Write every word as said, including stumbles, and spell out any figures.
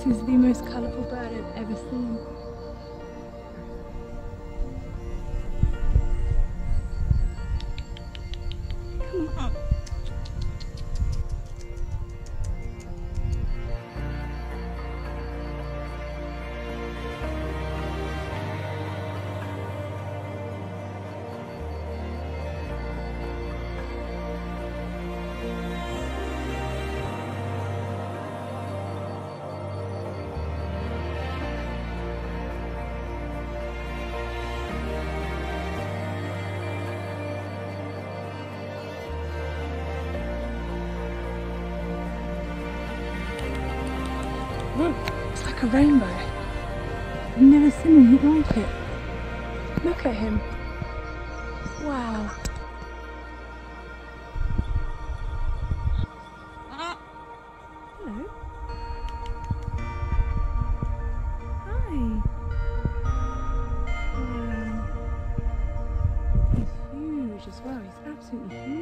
This is the most colourful bird I've ever seen. Come on. Look, it's like a rainbow. I've never seen anything like it. Look at him. Wow. Hello. Hi. Wow. He's huge as well. He's absolutely huge.